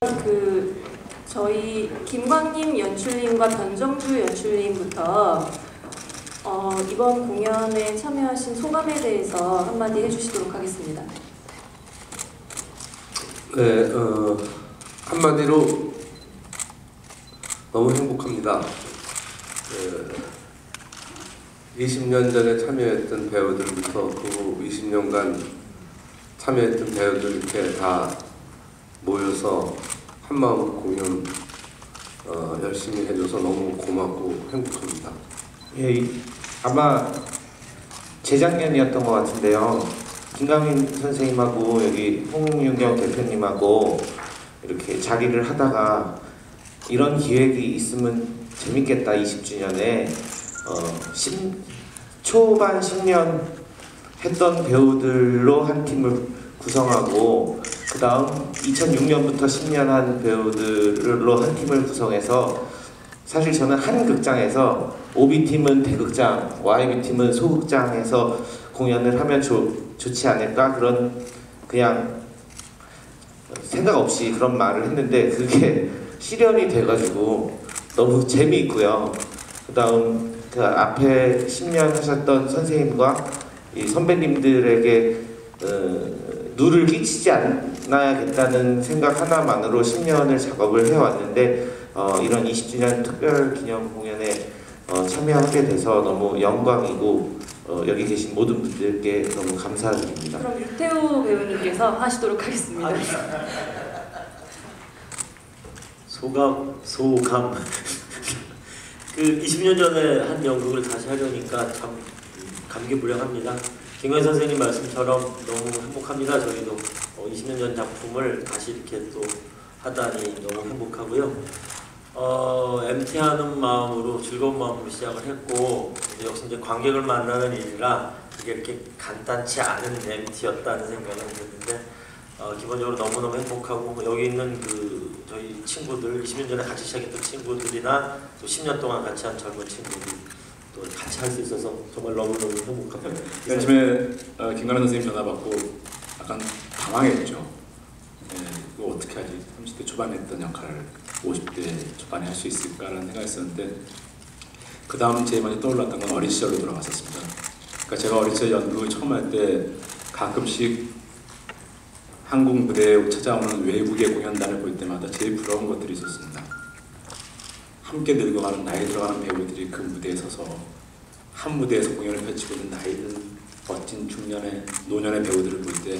저희 김광림 연출님과 변정주 연출님부터 이번 공연에 참여하신 소감에 대해서 한마디 해주시도록 하겠습니다. 네, 한마디로 너무 행복합니다. 20년 전에 참여했던 배우들부터 그 20년간 참여했던 배우들 이렇게 다 모여서 한마음으로 공연 열심히 해줘서 너무 고맙고 행복합니다. 예, 아마 재작년이었던 것 같은데요. 김광림 선생님하고 여기 홍윤경 대표님하고 이렇게 자리를 하다가 이런 기획이 있으면 재밌겠다 20주년에 초반 10년 했던 배우들로 한 팀을 구성하고 그 다음 2006년부터 10년 한 배우들로 한 팀을 구성해서 사실 저는 한 극장에서 OB팀은 대극장, YB팀은 소극장에서 공연을 하면 좋지 않을까 그런 그냥 생각 없이 그런 말을 했는데 그게 실현이 돼가지고 너무 재미있고요. 그 다음 그 앞에 10년 하셨던 선생님과 이 선배님들에게 누를 끼치지 않아야겠다는 생각 하나만으로 10년을 작업을 해왔는데 이런 20주년 특별 기념 공연에 참여하게 돼서 너무 영광이고 여기 계신 모든 분들께 너무 감사드립니다. 그럼 유태우 배우님께서 하시도록 하겠습니다. 소감 그 20년 전에 한 연극을 다시 하려니까 참 감개무량합니다. 김광림 선생님 말씀처럼 너무 행복합니다. 저희도 20년 전 작품을 다시 이렇게 또 하다니 너무 행복하고요. MT하는 마음으로 즐거운 마음으로 시작을 했고 역시 이제 관객을 만나는 일이라 그게 이렇게 간단치 않은 MT였다는 생각을 했는데 기본적으로 너무너무 행복하고 여기 있는 그 저희 친구들 20년 전에 같이 시작했던 친구들이나 또 10년 동안 같이 한 젊은 친구들 또 같이 할 수 있어서 정말 너무너무 행복합니다. 요즘에 김광림 선생님 전화 받고 약간 당황했죠. 이거 어떻게 하지? 30대 초반에 했던 역할을 50대 초반에 할 수 있을까라는 생각했었는데 그 다음 제일 많이 떠올랐던 건 어린 시절로 돌아갔었습니다. 그러니까 제가 어린 시절 연극을 처음 할 때 가끔씩 한국 무대에 찾아오는 외국의 공연단을 볼 때마다 제일 부러운 것들이 있었습니다. 함께 늙어가는 나이 들어가는 배우들이 그 무대에 서서 한 무대에서 공연을 펼치고 있는 나이든 멋진 중년의 노년의 배우들을 볼 때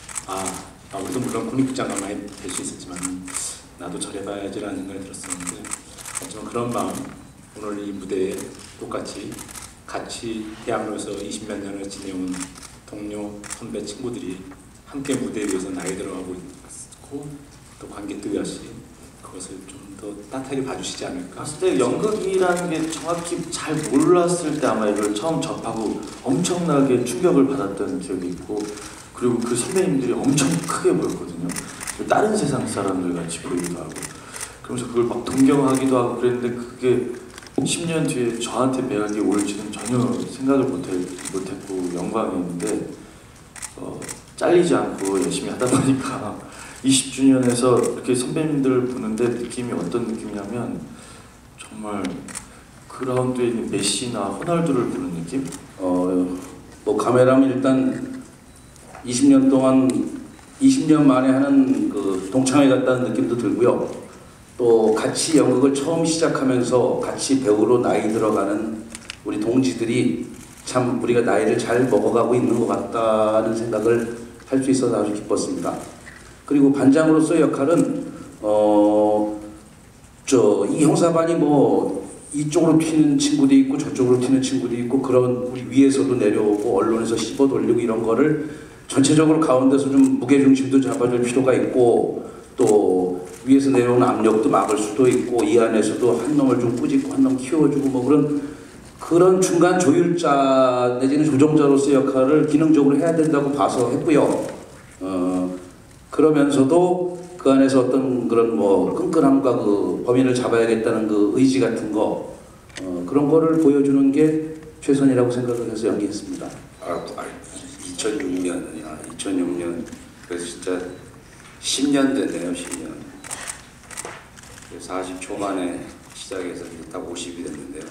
우리도 물론 국립극장가만이 될 수 있었지만 나도 저래봐야지라는 생각이 들었었는데 하지만 그런 마음 오늘 이 무대에 똑같이 같이 대학로에서 20몇 년을 지내온 동료, 선배, 친구들이 함께 무대 위에서 나이 들어가고 있고 또 관객들 역시 그것을 좀 더 따뜻하게 봐주시지 않을까. 봤을 때 연극이라는 게 정확히 잘 몰랐을 때 아마 이걸 처음 접하고 엄청나게 충격을 받았던 기억이 있고 그리고 그 선배님들이 엄청 크게 보였거든요. 다른 세상 사람들 같이 보이기도 하고 그러면서 그걸 막 동경하기도 하고 그랬는데 그게 10년 뒤에 저한테 매력이 올지는 전혀 생각을 못했고 영광이었는데 잘리지 않고 열심히 하다 보니까 20주년에서 이렇게 선배님들을 보는데 느낌이 어떤 느낌이냐면 정말 그라운드에 있는 메시나 호날두를 보는 느낌? 뭐 카메라면 일단 20년 동안 20년 만에 하는 그 동창회 같다는 느낌도 들고요. 또 같이 연극을 처음 시작하면서 같이 배우로 나이 들어가는 우리 동지들이 참 우리가 나이를 잘 먹어가고 있는 것 같다는 생각을 할 수 있어서 아주 기뻤습니다. 그리고 반장으로서의 역할은 이 형사반이 뭐 이쪽으로 튀는 친구도 있고 저쪽으로 튀는 친구도 있고 그런 우리 위에서도 내려오고 언론에서 씹어 돌리고 이런 거를 전체적으로 가운데서 좀 무게중심도 잡아줄 필요가 있고 또 위에서 내려오는 압력도 막을 수도 있고 이 안에서도 한 놈을 좀 꾸짖고 한 놈 키워주고 뭐 그런 중간 조율자 내지는 조정자로서의 역할을 기능적으로 해야 된다고 봐서 했고요. 그러면서도 그 안에서 어떤 그런 뭐 끈끈함과 그 범인을 잡아야겠다는 그 의지 같은 거 그런 거를 보여주는 게 최선이라고 생각을 해서 연기했습니다. 2006년 그래서 진짜 10년 됐네요. 10년. 40 초반에 시작해서 이제 딱 50이 됐는데요.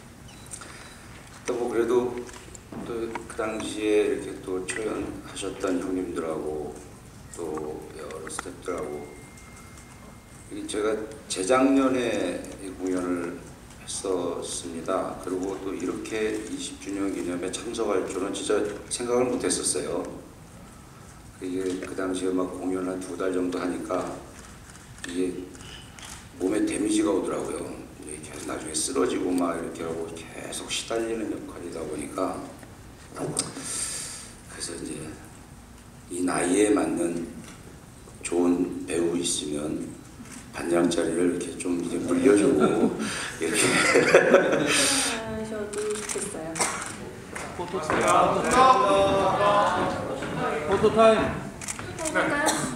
또 뭐 그래도 또 그 당시에 이렇게 또 초연하셨던 형님들하고 또 여러 스태프들하고 제가 재작년에 이 공연을 했었습니다. 그리고 또 이렇게 20주년 기념에 참석할 줄은 진짜 생각을 못했었어요. 이게 그 당시에 막 공연 한 2달 정도 하니까 이게 몸에 데미지가 오더라고요. 계속 나중에 쓰러지고 막 이렇게 하고 계속 시달리는 역할이다 보니까 그래서 이제 이 나이에 맞는 좋은 배우 있으면 반장짜리를 이렇게 좀 이제 물려주고 이렇게 하셔도 좋겠어요. 포토타임. 할까요?